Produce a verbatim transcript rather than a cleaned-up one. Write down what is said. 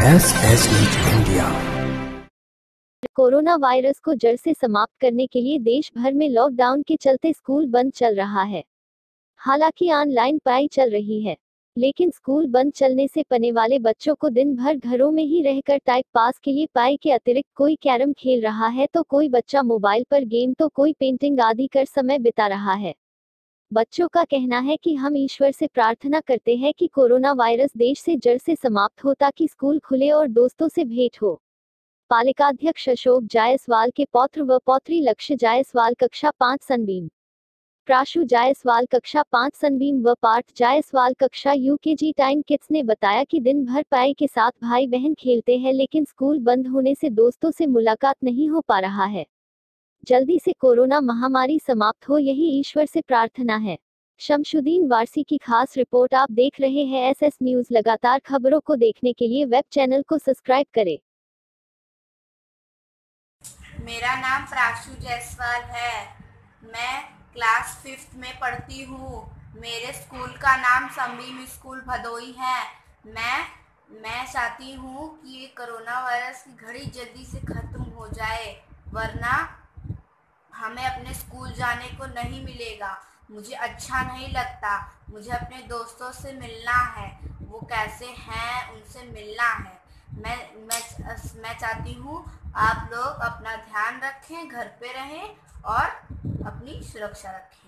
S S news India. Corona virus को जड़ से समाप्त करने के लिए देश भर में लॉकडाउन के चलते स्कूल बंद चल रहा है। हालांकि ऑनलाइन पढ़ाई चल रही है, लेकिन स्कूल बंद चलने से पढ़ने वाले बच्चों को दिन भर घरों में ही रहकर टाइम पास के लिए पढ़ाई के अतिरिक्त कोई कैरम खेल रहा है, तो कोई बच्चा मोबाइल पर गेम, तो कोई पेंटिंग आदि कर समय बिता रहा है। बच्चों का कहना है कि हम ईश्वर से प्रार्थना करते हैं कि कोरोना वायरस देश से जड़ से समाप्त हो, ताकि स्कूल खुले और दोस्तों से भेंट हो। पालिकाध्यक्ष अशोक जायसवाल के पौत्र व पौत्री लक्ष्य जायसवाल कक्षा पाँच सनबीम, प्राशु जायसवाल कक्षा पाँच सनबीम व पार्थ जायसवाल कक्षा यूकेजी टाइम किड्स ने बताया कि दिन भर पढ़ाई के साथ भाई बहन खेलते हैं, लेकिन स्कूल बंद होने से दोस्तों से मुलाकात नहीं हो पा रहा है। जल्दी से कोरोना महामारी समाप्त हो, यही ईश्वर से प्रार्थना है। शमशुद्दीन वारसी की खास रिपोर्ट। आप देख रहे हैं एस एस न्यूज। लगातार खबरों को देखने के लिए वेब चैनल को सब्सक्राइब करें। मेरा नाम प्राशु जायसवाल है। मैं क्लास फिफ्थ में पढ़ती हूँ। मेरे स्कूल का नाम सनबीम स्कूल भदोई है। मैं मैं चाहती हूँ कि ये कोरोना वायरस की घड़ी जल्दी से ख़त्म हो जाए, वरना हमें अपने स्कूल जाने को नहीं मिलेगा। मुझे अच्छा नहीं लगता। मुझे अपने दोस्तों से मिलना है, वो कैसे हैं उनसे मिलना है। मैं मैं मैं चाहती हूँ आप लोग अपना ध्यान रखें, घर पे रहें और अपनी सुरक्षा रखें।